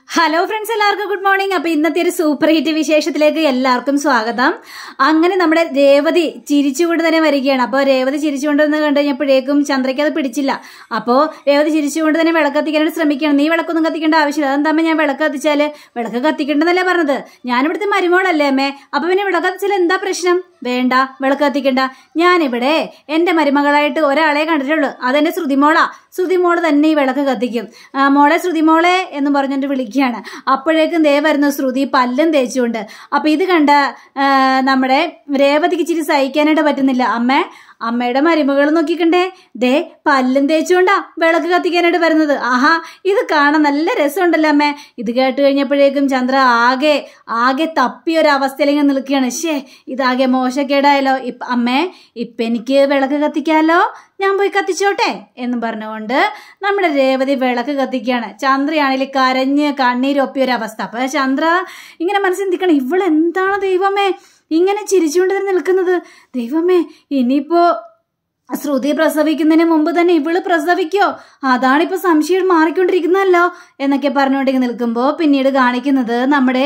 Hello friends, എല്ലാവർക്കും good morning. അപ്പൊ ഇന്നത്തെ ഒരു സൂപ്പർ ഹിറ്റ് വിശേഷത്തിലേക്ക് എല്ലാവർക്കും സ്വാഗതം. അങ്ങനെ നമ്മുടെ രേവതി ചിരിച്ചുകൊണ്ട് തന്നെ വരികയാണ്. അപ്പോൾ രേവതി ചിരിച്ചുകൊണ്ടെന്ന് കണ്ടു കഴിഞ്ഞപ്പോഴേക്കും ചന്ദ്രയ്ക്ക് അത് പിടിച്ചില്ല. അപ്പോൾ രേവതി ചിരിച്ചുകൊണ്ട് തന്നെ വിളക്ക് കത്തിക്കാനായിട്ട് ശ്രമിക്കുകയാണ്. നീ വിളക്കൊന്നും കത്തിക്കേണ്ട ആവശ്യമില്ല. അതെന്താ ഞാൻ വിളക്ക് കത്തിച്ചാല് വിളക്ക് കത്തിക്കേണ്ടെന്നല്ലേ പറഞ്ഞത്? ഞാനിവിടുത്തെ മരുമോളല്ലേ അമ്മേ. അപ്പൊ പിന്നെ വിളക്ക് കത്തിച്ചാൽ എന്താ പ്രശ്നം? വേണ്ട, വിളക്ക് കത്തിക്കണ്ട. ഞാനിവിടെ എന്റെ മരുമകളായിട്ട് ഒരാളെ കണ്ടിട്ടുള്ളൂ, അതെന്റെ ശ്രുതിമോളാ. ശ്രുതിമോള് തന്നെ ഈ വിളക്ക് കത്തിക്കും. മോളെ ശ്രുതിമോളെ എന്ന് പറഞ്ഞിട്ട് വിളിക്കുകയാണ്. അപ്പോഴേക്കും ദേ വരുന്നു ശ്രുതി പല്ലും തേച്ചുകൊണ്ട്. അപ്പൊ ഇത് കണ്ട നമ്മുടെ രേവതിക്ക് ഇച്ചിരി സഹിക്കാനായിട്ട് പറ്റുന്നില്ല. അമ്മയുടെ മരുമകൾ നോക്കിക്കണ്ടേ, ദേ പല്ലും തേച്ചുകൊണ്ടാ വിളക്ക് കത്തിക്കാനായിട്ട് വരുന്നത്. ആഹാ, ഇത് കാണാൻ നല്ല രസമുണ്ടല്ലോ അമ്മേ. ഇത് കേട്ട് കഴിഞ്ഞപ്പോഴേക്കും ചന്ദ്ര ആകെ തപ്പിയൊരവസ്ഥയിലേക്ക് നിൽക്കുകയാണ്. ഇതാകെ മോശക്കേടായാലോ. അമ്മേ, ഇപ്പൊ എനിക്ക് വിളക്ക് കത്തിക്കാലോ, ഞാൻ പോയി കത്തിച്ചോട്ടെ എന്ന് പറഞ്ഞുകൊണ്ട് നമ്മുടെ രേവതി വിളക്ക് കത്തിക്കുകയാണ്. ചന്ദ്രയാണെങ്കിൽ കരഞ്ഞ് കണ്ണീരൊപ്പിയൊരവസ്ഥ. അപ്പൊ ചന്ദ്ര ഇങ്ങനെ മനസ്സിൽ ചിന്തിക്കണം, ഇവളെന്താണ് ദൈവമേ ഇങ്ങനെ ചിരിച്ചുകൊണ്ട് തന്നെ നിൽക്കുന്നത്? ദൈവമേ, ഇനിയിപ്പോ ശ്രുതി പ്രസവിക്കുന്നതിന് മുമ്പ് തന്നെ ഇവള് പ്രസവിക്കോ? അതാണിപ്പോ സംശയം മാറിക്കൊണ്ടിരിക്കുന്നല്ലോ എന്നൊക്കെ പറഞ്ഞുകൊണ്ടിരിക്കുന്ന നിൽക്കുമ്പോ പിന്നീട് കാണിക്കുന്നത് നമ്മുടെ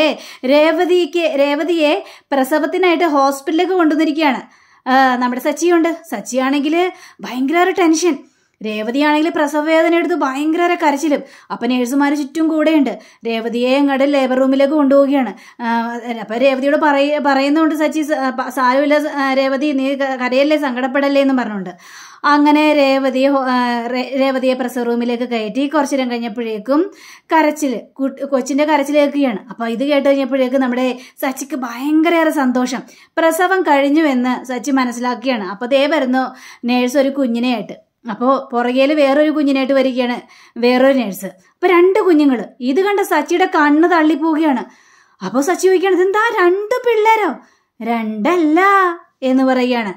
രേവതിയെ പ്രസവത്തിനായിട്ട് ഹോസ്പിറ്റലിലേക്ക് കൊണ്ടുവന്നിരിക്കുകയാണ്. നമ്മുടെ സച്ചിയുണ്ട്. സച്ചിയാണെങ്കിൽ ഭയങ്കര ടെൻഷൻ. രേവതിയാണെങ്കിൽ പ്രസവ വേദന എടുത്ത് ഭയങ്കര കരച്ചിലും. അപ്പൊ നേഴ്സുമാര് ചുറ്റും കൂടെയുണ്ട്. രേവതിയെ അങ്ങോട്ട് ലേബർ റൂമിലേക്ക് കൊണ്ടുപോവുകയാണ്. അപ്പൊ രേവതിയോട് പറയുന്നുണ്ട് സച്ചി, സാരമില്ല രേവതി, നീ കരയല്ലേ, സങ്കടപ്പെടല്ലേ എന്നും പറഞ്ഞുകൊണ്ട്. അങ്ങനെ രേവതിയെ പ്രസവ റൂമിലേക്ക് കയറ്റി കുറച്ചു നേരം കഴിഞ്ഞപ്പോഴേക്കും കൊച്ചിന്റെ കരച്ചിൽ കേൾക്കുകയാണ്. അപ്പൊ ഇത് കേട്ട് കഴിഞ്ഞപ്പോഴേക്കും നമ്മുടെ സച്ചിക്ക് ഭയങ്കര സന്തോഷം. പ്രസവം കഴിഞ്ഞു എന്ന് സച്ചി മനസ്സിലാക്കുകയാണ്. അപ്പൊ ദേ വരുന്നു നേഴ്സ് ഒരു കുഞ്ഞിനെയായിട്ട്. അപ്പോൾ പുറകേല് വേറൊരു കുഞ്ഞിനായിട്ട് വരികയാണ് വേറൊരു നേഴ്സ്. അപ്പൊ 2 കുഞ്ഞുങ്ങള്. ഇത് കണ്ട സച്ചിയുടെ കണ്ണ് തള്ളിപ്പോവുകയാണ്. അപ്പൊ സച്ചി ചോദിക്കുകയാണ്, ഇതെന്താ 2 പിള്ളേരോ? 2 എന്ന് പറയുകയാണ്.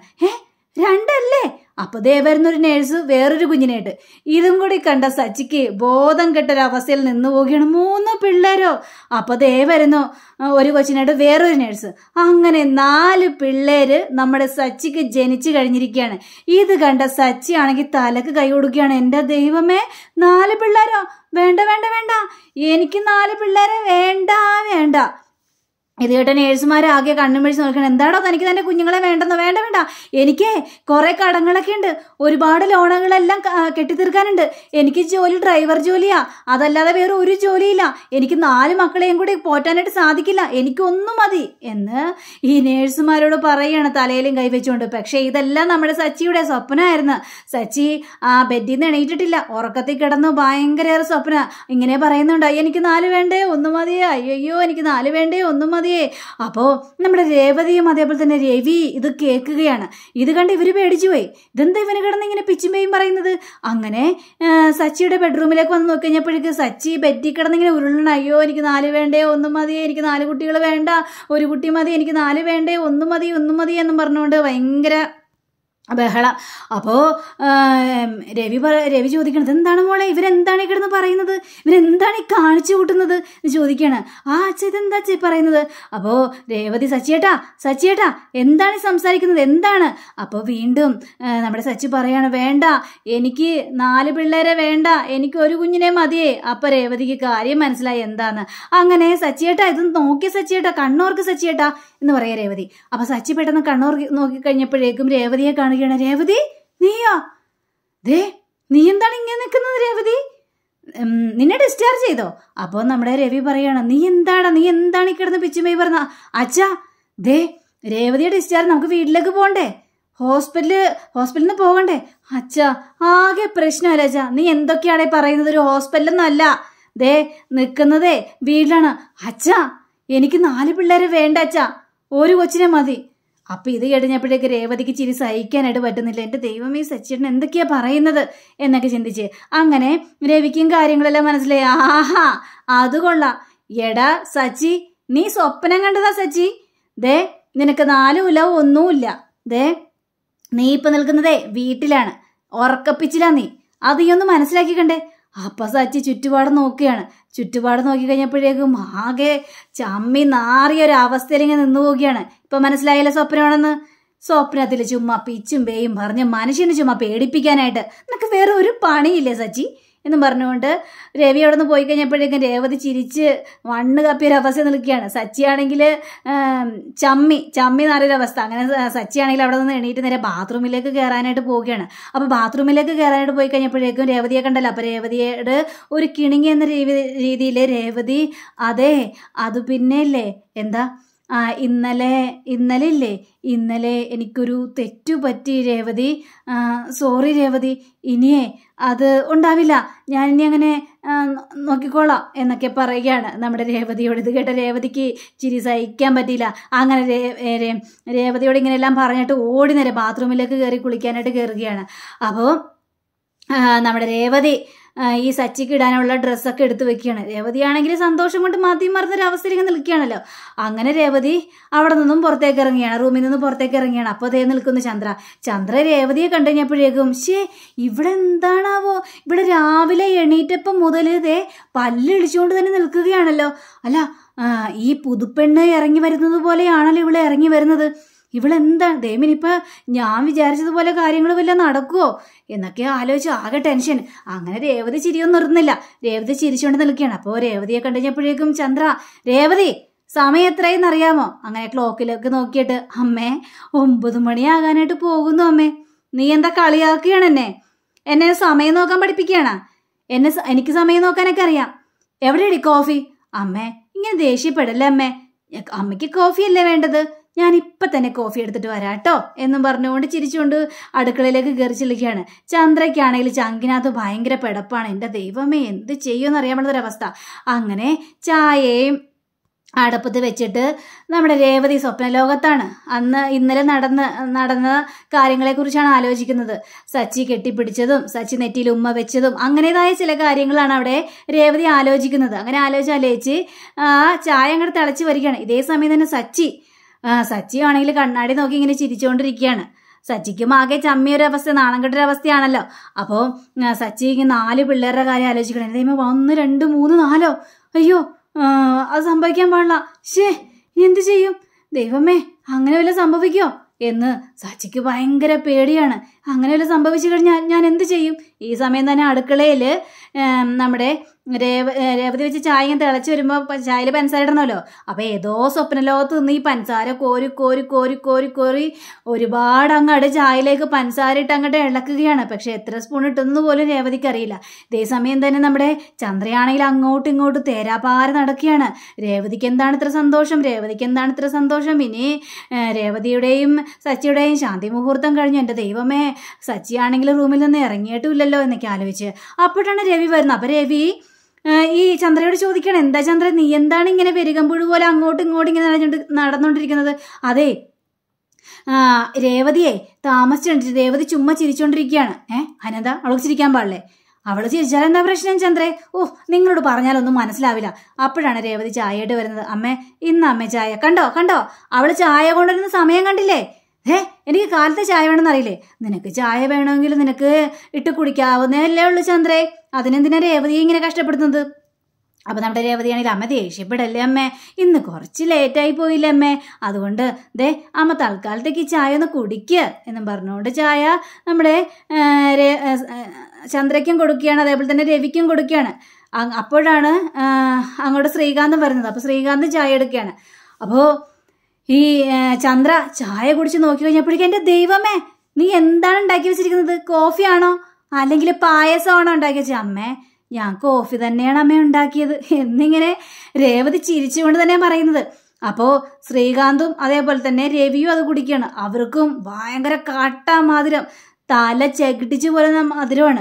2 അപ്പൊ ദേ വരുന്നൊരു നേഴ്സ് വേറൊരു കുഞ്ഞിനായിട്ട്. ഇതും കൂടി കണ്ട സച്ചിക്ക് ബോധം കെട്ടൊരവസ്ഥയിൽ നിന്ന് പോവുകയാണ്. 3 പിള്ളേരോ? അപ്പൊ ദേ വരുന്നു ഒരു കൊച്ചിനായിട്ട് വേറൊരു നേഴ്സ്. അങ്ങനെ 4 പിള്ളേര് നമ്മുടെ സച്ചിക്ക് ജനിച്ചു കഴിഞ്ഞിരിക്കുകയാണ്. ഇത് കണ്ട സച്ചി ആണെങ്കിൽ തലക്ക് കൈ കൊടുക്കുകയാണ്. എന്റെ ദൈവമേ, 4 പിള്ളേരോ? വേണ്ട വേണ്ട വേണ്ട, എനിക്ക് 4 പിള്ളേരെ വേണ്ട. ഇത് കേട്ട നേഴ്സുമാരെ ആകെ കണ്ണും പിടിച്ച് നോക്കണം. എന്താണോ തനിക്ക് തന്നെ കുഞ്ഞുങ്ങളെ വേണ്ടെന്നോ? വേണ്ട, എനിക്ക് കുറെ കടങ്ങളൊക്കെ ഉണ്ട്, ഒരുപാട് ലോണുകളെല്ലാം കെട്ടിത്തീർക്കാനുണ്ട്. എനിക്ക് ജോലി ഡ്രൈവർ ജോലിയാ, അതല്ലാതെ വേറെ ഒരു ജോലിയില്ല. എനിക്ക് 4 മക്കളെയും കൂടി പോറ്റാനായിട്ട് സാധിക്കില്ല, എനിക്കൊന്നും മതി എന്ന് ഈ നേഴ്സുമാരോട് പറയുകയാണ് തലയിലും കൈവച്ചുകൊണ്ട്. പക്ഷെ ഇതെല്ലാം നമ്മുടെ സച്ചിയുടെ സ്വപ്നമായിരുന്നു. സച്ചി ബെഡിൽ നിന്ന് എണീറ്റിട്ടില്ല, ഉറക്കത്തിൽ കിടന്നു ഭയങ്കര സ്വപ്ന. ഇങ്ങനെ പറയുന്നുണ്ട്, എനിക്ക് 4 വേണ്ടേ, 1 മതിയേ, അയ്യോ എനിക്ക് 4 വേണ്ടേ, 1 മതിയേ. അപ്പോ നമ്മുടെ രേവതിയും അതേപോലെ തന്നെ രവി ഇത് കേൾക്കുകയാണ്. ഇത് കണ്ട് ഇവര് പേടിച്ചു പോയി. ഇതെന്താ ഇവന് കിടന്ന് ഇങ്ങനെ പിച്ചുമ്പയും പറയുന്നത്? അങ്ങനെ സച്ചിയുടെ ബെഡ്റൂമിലേക്ക് വന്ന് നോക്കി കഴിഞ്ഞപ്പോഴേക്ക് സച്ചി ബെഡിൽ കിടന്നിങ്ങനെ ഉരുളണം. അയ്യോ എനിക്ക് 4 വേണ്ടേ, 1 മതിയേ, എനിക്ക് 4 കുട്ടികൾ വേണ്ട, 1 കുട്ടി മതി, എനിക്ക് 4 വേണ്ടേ, 1 മതി എന്നും പറഞ്ഞുകൊണ്ട് ഭയങ്കര ബഹളം. അപ്പോ രവി ചോദിക്കണത്, എന്താണ് മോളെ, ഇവരെന്താണ് ഈ കിടന്ന് പറയുന്നത്, ഇവരെന്താണ് ഈ കാണിച്ചു കൂട്ടുന്നത് എന്ന് ചോദിക്കാണ്. അച്ഛ ഇതെന്താ പറയുന്നത്? അപ്പോ രേവതി, സച്ചിയേട്ടാ എന്താണ് സംസാരിക്കുന്നത്, എന്താണ്? അപ്പൊ വീണ്ടും നമ്മുടെ സച്ചി പറയാണ്, വേണ്ട, എനിക്ക് 4 പിള്ളേരെ വേണ്ട, എനിക്ക് 1 കുഞ്ഞിനെ മതിയേ. അപ്പൊ രേവതിക്ക് കാര്യം മനസ്സിലായി എന്താന്ന്. അങ്ങനെ സച്ചിയേട്ടാ ഇത് നോക്കി, സച്ചിയേട്ടാ കണ്ണോർക്ക് സച്ചിയേട്ടാ എന്ന് പറയാ രേവതി. അപ്പൊ സച്ചി പെട്ടെന്ന് കണ്ണൂർ നോക്കിക്കഴിഞ്ഞപ്പോഴേക്കും രേവതിയെ കാണുകയാണ്. രേവതി, നീയോ? നീ എന്താണ് ഇങ്ങനെ നിൽക്കുന്നത് രേവതി? നിന്നെ ഡിസ്ചാർജ് ചെയ്തോ? അപ്പൊ നമ്മുടെ രവി പറയാണ്, നീ എന്താണ് ഈ കിടന്ന് പിച്ചുമേയി പറഞ്ഞ? അച്ഛാ, രേവതിയെ ഡിസ്ചാർജ്, നമുക്ക് വീട്ടിലേക്ക് പോകണ്ടേ, ഹോസ്പിറ്റലിൽ നിന്ന് പോകണ്ടേ? അച്ഛാ, ആകെ പ്രശ്നമല്ല അച്ഛാ, നീ എന്തൊക്കെയാണേ പറയുന്നത്? ഒരു ഹോസ്പിറ്റലൊന്നല്ല, നിൽക്കുന്നതേ വീട്ടിലാണ്. അച്ഛാ, എനിക്ക് 4 പിള്ളേരെ വേണ്ട അച്ഛാ, 1 കൊച്ചിനെ മതി. അപ്പൊ ഇത് കഴിഞ്ഞപ്പോഴേക്ക് രേവതിക്ക് ചിരി സഹിക്കാനായിട്ട് പറ്റുന്നില്ല. എന്റെ ദൈവമേ, സച്ചിയേട്ടൻ എന്തൊക്കെയാ പറയുന്നത് എന്നൊക്കെ ചിന്തിച്ച് അങ്ങനെ രവിക്കും കാര്യങ്ങളെല്ലാം മനസ്സിലായി. ആഹാ, അത് കൊള്ളാം. എടാ സച്ചി, നീ സ്വപ്നം കണ്ടതാ സച്ചി. നിനക്ക് 4 ഉലവും ഒന്നുമില്ല. നീ ഇപ്പൊ നിൽക്കുന്നതേ വീട്ടിലാണ്, ഉറക്കപ്പിച്ചില്ല നീ, അത് നീ ഒന്ന് മനസ്സിലാക്കി കണ്ടേ. അപ്പൊ സച്ചി ചുറ്റുപാട് നോക്കുകയാണ്. ചുറ്റുപാട് നോക്കി കഴിഞ്ഞപ്പോഴേക്കും ആകെ ചമ്മി നാറിയൊരവസ്ഥയിലിങ്ങനെ നിന്നു പോവുകയാണ്. ഇപ്പൊ മനസ്സിലായില്ല സ്വപ്നമാണെന്ന്. സ്വപ്നത്തിൽ ചുമ്മാ പിച്ചും പേയും പറഞ്ഞ് മനുഷ്യനെ ചുമ്മാ പേടിപ്പിക്കാനായിട്ട് നിനക്ക് വേറെ ഒരു പണിയില്ലേ സച്ചി എന്നും പറഞ്ഞുകൊണ്ട് രവി അവിടെ നിന്ന് പോയി കഴിഞ്ഞപ്പോഴേക്കും രേവതി ചിരിച്ച് മണ്ണ് കപ്പിയൊരവസ്ഥ നിൽക്കുകയാണ്. സച്ചിയാണെങ്കിൽ ചമ്മി എന്നറിയൊരവസ്ഥ. അങ്ങനെ സച്ചിയാണെങ്കിൽ അവിടെ നിന്ന് എണീറ്റ് നേരെ ബാത്റൂമിലേക്ക് കയറാനായിട്ട് പോവുകയാണ്. അപ്പോൾ ബാത്റൂമിലേക്ക് കയറാനായിട്ട് പോയി കഴിഞ്ഞപ്പോഴേക്കും രേവതിയെ കണ്ടല്ലോ. അപ്പോൾ രേവതിയുടെ ഒരു കിണിങ്ങി എന്ന രീതിയിൽ രേവതി അതെ അത് പിന്നെ ഇല്ലേ എന്താ ഇന്നലെ എനിക്കൊരു തെറ്റു പറ്റി രേവതി, സോറി രേവതി, ഇനിയേ അത് ഉണ്ടാവില്ല, ഞാനിനി അങ്ങനെ നോക്കിക്കോളാം എന്നൊക്കെ പറയുകയാണ് നമ്മുടെ രേവതിയോട്. ഇത് കേട്ട രേവതിക്ക് ചിരി സഹിക്കാൻ പറ്റിയില്ല. അങ്ങനെ രേവതിയോട് ഇങ്ങനെയെല്ലാം പറഞ്ഞിട്ട് ഓടി നേരെ ബാത്റൂമിലേക്ക് കയറി കുളിക്കാനായിട്ട് കയറുകയാണ്. അപ്പോൾ നമ്മുടെ രേവതി ഈ സച്ചിക്ക് ഇടാനുള്ള ഡ്രസ്സൊക്കെ എടുത്ത് വെക്കുകയാണ്. രേവതിയാണെങ്കിൽ സന്തോഷം കൊണ്ട് മതി മറന്നൊരവസ്ഥയിൽ ഇങ്ങനെ നിൽക്കുകയാണല്ലോ. അങ്ങനെ രേവതി അവിടെ നിന്നും പുറത്തേക്ക് ഇറങ്ങിയാണ്, റൂമിൽ നിന്നും പുറത്തേക്ക് ഇറങ്ങിയാണ്. അപ്പോൾ അതേ നിൽക്കുന്നു ചന്ദ്ര രേവതിയെ കണ്ടു കഴിഞ്ഞപ്പോഴേക്കും ഇവിടെ എന്താണാവോ, ഇവിടെ രാവിലെ എണീറ്റപ്പം മുതൽ ഇതേ പല്ലിളിച്ചുകൊണ്ട് തന്നെ നിൽക്കുകയാണല്ലോ. അല്ല ഈ പുതുപ്പെണ്ണ് ഇറങ്ങി വരുന്നത് പോലെയാണല്ലോ ഇവിടെ ഇറങ്ങി വരുന്നത്. ഇവളെന്താ ദൈവമിനിപ്പോൾ ഞാൻ വിചാരിച്ചതുപോലെ കാര്യങ്ങൾ വല്ലതും നടക്കുമോ എന്നൊക്കെ ആലോചിച്ച് ആകെ ടെൻഷൻ. അങ്ങനെ രേവതി ചിരിയൊന്നും നിർത്തുന്നില്ല. രേവതി ചിരിച്ചുകൊണ്ട് നിൽക്കുകയാണ്. അപ്പോൾ രേവതിയെ കണ്ടുകഴിഞ്ഞപ്പോഴേക്കും രേവതി സമയം എത്രയെന്ന് അറിയാമോ? അങ്ങനെ ക്ലോക്കിലൊക്കെ നോക്കിയിട്ട് അമ്മേ 9 മണിയാകാനായിട്ട് പോകുന്നു അമ്മേ. നീ എന്താ കളിയാക്കുകയാണ് എന്നെ സമയം നോക്കാൻ പഠിപ്പിക്കുകയാണ്? എനിക്ക് സമയം നോക്കാനൊക്കെ അറിയാം. എവിടെയടി കോഫി? അമ്മേ ഇങ്ങനെ ദേഷ്യപ്പെടല്ലേ അമ്മേ, അമ്മയ്ക്ക് കോഫിയല്ലേ വേണ്ടത്, ഞാൻ ഇപ്പം തന്നെ കോഫി എടുത്തിട്ട് വരാട്ടോ എന്നും പറഞ്ഞുകൊണ്ട് ചിരിച്ചുകൊണ്ട് അടുക്കളയിലേക്ക് കയറി ചെല്ലുകയാണ്. ചന്ദ്രയ്ക്കാണെങ്കിൽ ചങ്കിനകത്ത് ഭയങ്കര പിടപ്പാണ്. എൻ്റെ ദൈവമേ എന്ത് ചെയ്യുമെന്ന് അറിയാൻ പറ്റുന്നൊരവസ്ഥ. അങ്ങനെ ചായയും അടുപ്പത്ത് വെച്ചിട്ട് നമ്മുടെ രേവതി സ്വപ്നലോകത്താണ്. ഇന്നലെ നടന്ന കാര്യങ്ങളെക്കുറിച്ചാണ് ആലോചിക്കുന്നത്. സച്ചി കെട്ടിപ്പിടിച്ചതും സച്ചി നെറ്റിയിൽ ഉമ്മ വെച്ചതും അങ്ങനേതായ ചില കാര്യങ്ങളാണ് അവിടെ രേവതി ആലോചിക്കുന്നത്. അങ്ങനെ ആലോചിച്ച് ചായ അങ്ങോട്ട് തിളച്ച് വരികയാണ്. ഇതേ സമയം തന്നെ സച്ചി ആണെങ്കിൽ കണ്ണാടി നോക്കി ഇങ്ങനെ ചിരിച്ചുകൊണ്ടിരിക്കുകയാണ്. സച്ചിക്കും ആകെ ചമ്മിയൊരവസ്ഥ, നാണം കെട്ടൊരവസ്ഥയാണല്ലോ. അപ്പോൾ സച്ചി ഇങ്ങനെ 4 പിള്ളേരുടെ കാര്യം ആലോചിക്കണം. ദൈവമേ 1 2 3 4 അയ്യോ അത് സംഭവിക്കാൻ പാടില്ല. എന്ത് ചെയ്യും ദൈവമേ, അങ്ങനെ വല്ല സംഭവിക്കോ എന്ന് സച്ചിക്ക് ഭയങ്കര പേടിയാണ്. അങ്ങനെ വല്ല സംഭവിച്ചു കഴിഞ്ഞാൽ ഞാൻ എന്ത് ചെയ്യും? ഈ സമയം തന്നെ അടുക്കളയിൽ നമ്മുടെ രേവതി വെച്ച് ചായ ഇങ്ങനെ തിളച്ച് വരുമ്പോൾ ചായയിൽ പഞ്ചസാര ഇടണമല്ലോ. അപ്പോൾ ഏതോ സ്വപ്നലോകത്ത് നിന്ന് ഈ പഞ്ചസാര കോരി ഒരുപാട് അങ്ങോട്ട് ചായയിലേക്ക് പഞ്ചസാര ഇട്ട് അങ്ങോട്ട് ഇളക്കുകയാണ്. പക്ഷെ എത്ര സ്പൂൺ ഇട്ടെന്ന് പോലും രേവതിക്ക് അറിയില്ല. ഇതേ സമയം തന്നെ നമ്മുടെ ചന്ദ്രയാണെങ്കിൽ അങ്ങോട്ടും ഇങ്ങോട്ടും തേരാപാര നടക്കുകയാണ്. രേവതിക്ക് എന്താണ് ഇത്ര സന്തോഷം? ഇനി രേവതിയുടെയും സച്ചിയുടെയും ശാന്തി മുഹൂർത്തം കഴിഞ്ഞു. എൻ്റെ ദൈവമേ, സച്ചിയാണെങ്കിൽ റൂമിൽ നിന്ന് ഇറങ്ങിയിട്ടുമില്ലല്ലോ എന്നൊക്കെ ആലോചിച്ച് അപ്പോഴാണ് രവി വരുന്നത്. അപ്പോൾ രവി ഈ ചന്ദ്രയോട് ചോദിക്കണം, എന്താ ചന്ദ്ര നീ എന്താണ് ഇങ്ങനെ പെരുകമ്പുഴ പോലെ അങ്ങോട്ടും ഇങ്ങോട്ടും ഇങ്ങനെ നടന്നുകൊണ്ടിരിക്കുന്നത്? അതെ രേവതിയെ താമസിച്ചിട്ട് രേവതി ചുമ്മാ ചിരിച്ചോണ്ടിരിക്കുകയാണ്. അതിനെന്താ അവൾക്ക് ചിരിക്കാൻ പാടില്ലേ? അവള് ചിരിച്ചാൽ എന്താ പ്രശ്നം ചന്ദ്രേ? നിങ്ങളോട് പറഞ്ഞാലൊന്നും മനസ്സിലാവില്ല. അപ്പോഴാണ് രേവതി ചായയായിട്ട് വരുന്നത്. അമ്മേ ഇന്ന് അമ്മേ ചായ കണ്ടോ അവള് ചായ കൊണ്ടുവരുന്ന സമയം കണ്ടില്ലേ? എനിക്ക് കാലത്തെ ചായ വേണമെന്ന് അറിയില്ലേ? നിനക്ക് ചായ വേണമെങ്കിൽ നിനക്ക് ഇട്ട് കുടിക്കാവുന്നതല്ലേ ഉള്ളൂ ചന്ദ്രേ, അതിനെന്തിനാ രേവതിയെ ഇങ്ങനെ കഷ്ടപ്പെടുന്നത്? അപ്പം നമ്മുടെ രേവതിയാണെങ്കിൽ അമ്മ ദേഷ്യപ്പെടല്ലേ അമ്മേ, ഇന്ന് കുറച്ച് ലേറ്റായി പോയില്ലേ അമ്മേ, അതുകൊണ്ട് അമ്മ തൽക്കാലത്തേക്ക് ഈ ചായ ഒന്ന് കുടിക്കുക എന്നും പറഞ്ഞുകൊണ്ട് ചായ നമ്മുടെ ചന്ദ്രയ്ക്കും കൊടുക്കുകയാണ്, അതേപോലെ തന്നെ രവിക്കും കൊടുക്കുകയാണ്. അപ്പോഴാണ് അങ്ങോട്ട് ശ്രീകാന്തും വരുന്നത്. അപ്പോൾ ശ്രീകാന്തും ചായ എടുക്കുകയാണ്. അപ്പോൾ ഈ ചന്ദ്ര ചായ കുടിച്ച് നോക്കി കഴിഞ്ഞപ്പോഴേക്കും എൻ്റെ ദൈവമേ, നീ എന്താണ് ഉണ്ടാക്കി വെച്ചിരിക്കുന്നത്? കോഫിയാണോ അല്ലെങ്കിൽ പായസമാണോ ഉണ്ടാക്കി വെച്ചത്? അമ്മേ ഞാൻ കോഫി തന്നെയാണ് അമ്മ ഉണ്ടാക്കിയത് എന്നിങ്ങനെ രേവതി ചിരിച്ചുകൊണ്ട് തന്നെ പറയുന്നത്. അപ്പോൾ ശ്രീകാന്തും അതേപോലെ തന്നെ രവിയും അത് കുടിക്കുകയാണ്. അവർക്കും ഭയങ്കര കാട്ട മധുരം, തല ചെകിട്ടിച്ച് പോലെ മധുരമാണ്.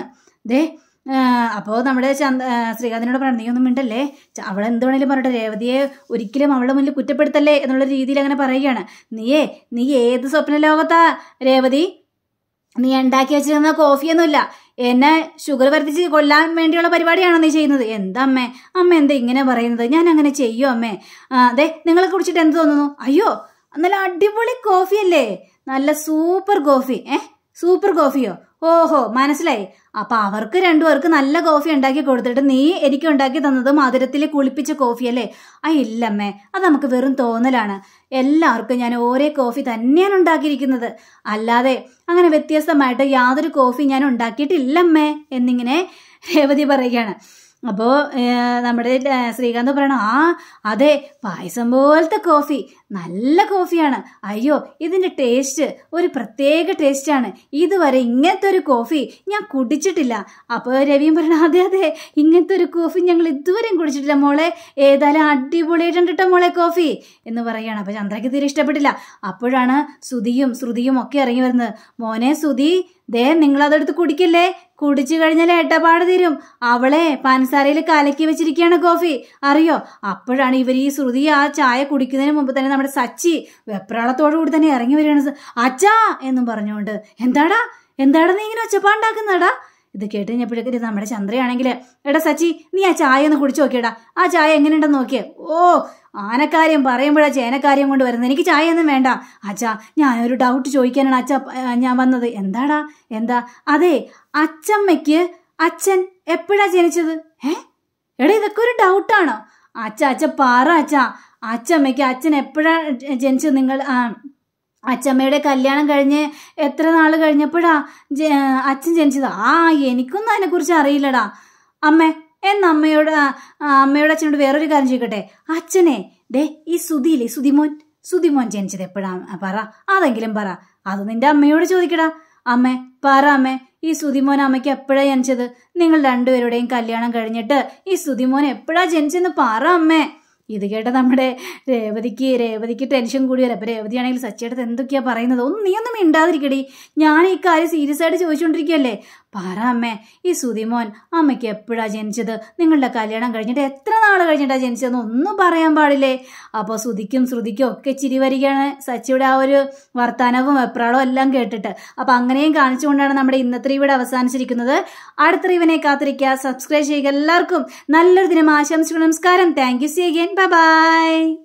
അപ്പോൾ നമ്മുടെ ശ്രീകാന്തിനോട് പറഞ്ഞു, നീ ഒന്നും മിണ്ടല്ലേ, അവളെന്ത് വേണേലും പറഞ്ഞിട്ട് രേവതിയെ ഒരിക്കലും അവളുടെ മുന്നിൽ കുറ്റപ്പെടുത്തല്ലേ എന്നുള്ള രീതിയിൽ അങ്ങനെ പറയുകയാണ്. നീ ഏത് സ്വപ്ന ലോകത്താ രേവതി? നീ ഉണ്ടാക്കി വെച്ചിരുന്ന കോഫിയൊന്നുമില്ല, എന്നെ ഷുഗർ വർദ്ധിച്ച് കൊല്ലാൻ വേണ്ടിയുള്ള പരിപാടിയാണോ നീ ചെയ്യുന്നത്? എന്താ അമ്മ എന്താ ഇങ്ങനെ പറയുന്നത്? ഞാൻ അങ്ങനെ ചെയ്യും അമ്മേ. നിങ്ങളെ കുടിച്ചിട്ട് എന്ത് തോന്നുന്നു? അയ്യോ നല്ല അടിപൊളി കോഫിയല്ലേ, നല്ല സൂപ്പർ കോഫി. സൂപ്പർ കോഫിയോ? ഓഹോ മനസ്സിലായി. അപ്പൊ അവർക്ക് 2 പേർക്ക് നല്ല കോഫി ഉണ്ടാക്കി കൊടുത്തിട്ട് നീ എനിക്ക് ഉണ്ടാക്കി തന്നത് മധുരത്തിൽ കുളിപ്പിച്ച കോഫി അല്ലേ? ഇല്ലമ്മേ, അത് നമുക്ക് വെറും തോന്നലാണ്. എല്ലാവർക്കും ഞാൻ ഒരേ കോഫി തന്നെയാണ് ഉണ്ടാക്കിയിരിക്കുന്നത്, അല്ലാതെ അങ്ങനെ വ്യത്യസ്തമായിട്ട് യാതൊരു കോഫി ഞാൻ ഉണ്ടാക്കിയിട്ടില്ലമ്മേ എന്നിങ്ങനെ രേവതി പറയുകയാണ്. അപ്പോൾ നമ്മുടെ ശ്രീകാന്ത് പറയണം, അതെ, പായസം പോലത്തെ കോഫി, നല്ല കോഫിയാണ്. അയ്യോ, ഇതിൻ്റെ ടേസ്റ്റ് ഒരു പ്രത്യേക ടേസ്റ്റാണ്. ഇതുവരെ ഇങ്ങനത്തെ ഒരു കോഫി ഞാൻ കുടിച്ചിട്ടില്ല. അപ്പോൾ രവിയും പറയണം, അതെ അതെ, ഇങ്ങനത്തെ ഒരു കോഫി ഞങ്ങൾ ഇതുവരെയും കുടിച്ചിട്ടില്ല മോളെ. ഏതായാലും അടിപൊളിയായിട്ടുണ്ട് കേട്ടോ മോളെ കോഫി എന്ന് പറയുകയാണ്. അപ്പോൾ ചന്ദ്രയ്ക്ക് തീരെ ഇഷ്ടപ്പെട്ടില്ല. അപ്പോഴാണ് ശ്രുതിയും ഒക്കെ ഇറങ്ങി വരുന്നത്. മോനെ ശ്രുതി, നിങ്ങളതെടുത്ത് കുടിക്കല്ലേ, കുടിച്ചു കഴിഞ്ഞാൽ ഏട്ടപ്പാട് തീരും. അവളെ പഞ്ചസാരയിൽ കലക്കി വെച്ചിരിക്കുകയാണ് കോഫി, അറിയോ? അപ്പോഴാണ് ഇവർ ഈ ശ്രുതി ആ ചായ കുടിക്കുന്നതിന് മുമ്പ് തന്നെ നമ്മുടെ സച്ചി വെപ്രാളത്തോടു കൂടി തന്നെ ഇറങ്ങി വരികയാണ്. അച്ഛാ എന്നും പറഞ്ഞുകൊണ്ട്, എന്താടാ നീ ഇങ്ങനെ ഒച്ചപ്പാണ്ടാക്കുന്നടാ? ഇത് കേട്ട് കഴിഞ്ഞപ്പോഴേക്കും നമ്മുടെ ചന്ദ്രയാണെങ്കിൽ, എടാ സച്ചി, നീ ആ ചായ ഒന്ന് കുടിച്ചു നോക്കിയടാ, ആ ചായ എങ്ങനെയുണ്ടെന്ന് നോക്കിയേ. ഓ, ആനക്കാര്യം പറയുമ്പോഴാ ചേനക്കാര്യം കൊണ്ട് വരുന്നത്, എനിക്ക് ചായ ഒന്നും വേണ്ട. അച്ഛാ, ഞാനൊരു ഡൗട്ട് ചോദിക്കാനാണ് അച്ഛാ ഞാൻ വന്നത്. എന്താ? അതെ, അച്ഛമ്മയ്ക്ക് അച്ഛൻ എപ്പോഴാ ജനിച്ചത്? എടാ, ഇതൊക്കെ ഒരു ഡൗട്ടാണോ? അച്ഛ പറ അച്ഛാ, അച്ഛമ്മയ്ക്ക് അച്ഛൻ എപ്പോഴാ ജനിച്ചത്? നിങ്ങൾ അച്ഛമ്മയുടെ കല്യാണം കഴിഞ്ഞ് എത്ര നാൾ കഴിഞ്ഞപ്പോഴാ അച്ഛൻ ജനിച്ചത്? എനിക്കൊന്നും അതിനെക്കുറിച്ച് അറിയില്ലടാ അമ്മേ. എന്നാ അമ്മയോട് അച്ഛനോട് വേറൊരു കാര്യം ചോദിക്കട്ടെ. അച്ഛനെ ഈ സുധിയില്ലേ, സുധിമോൻ ജനിച്ചത് എപ്പോഴാ? പറ, അതെങ്കിലും പറ. അത് നിന്റെ അമ്മയോട് ചോദിക്കടാ. അമ്മേ, പറ അമ്മേ, ഈ സുധിമോൻ അമ്മയ്ക്ക് എപ്പോഴാ ജനിച്ചത്? നിങ്ങൾ രണ്ടുപേരുടെയും കല്യാണം കഴിഞ്ഞിട്ട് ഈ സുധിമോൻ എപ്പോഴാ ജനിച്ചെന്ന് പറ അമ്മേ. ഇത് കേട്ട നമ്മുടെ രേവതിക്ക് ടെൻഷൻ കൂടി വരും. അപ്പൊ രേവതിയാണെങ്കിൽ സച്ചിയുടെ എന്തൊക്കെയാ പറയുന്നത്? നീ ഒന്നും മിണ്ടാതിരിക്കടി, ഞാൻ ഈ കാര്യം സീരിയസ് ആയിട്ട് ചോദിച്ചുകൊണ്ടിരിക്കുകയല്ലേ. പറ അമ്മേ, ഈ സുധിമോൻ അമ്മയ്ക്ക് എപ്പോഴാ ജനിച്ചത്? നിങ്ങളുടെ കല്യാണം കഴിഞ്ഞിട്ട് എത്ര നാൾ കഴിഞ്ഞിട്ടാ ജനിച്ചതെന്ന് ഒന്നും പറയാൻ പാടില്ലേ? അപ്പോൾ ശ്രുതിക്കും ഒക്കെ ചിരി വരികയാണ് സച്ചിയുടെ ആ ഒരു വർത്താനവും വെപ്രാളവും എല്ലാം കേട്ടിട്ട്. അപ്പൊ അങ്ങനെയും കാണിച്ചുകൊണ്ടാണ് നമ്മുടെ ഇന്നത്തെ റിവ്യൂ അവസാനിച്ചിരിക്കുന്നത്. അടുത്ത റിവ്യൂവിനെ കാത്തിരിക്കുക, സബ്സ്ക്രൈബ് ചെയ്യുക. എല്ലാവർക്കും നല്ലൊരു ദിനം ആശംസിക്കുന്നു. നമസ്കാരം. Thank you. See again. Bye by.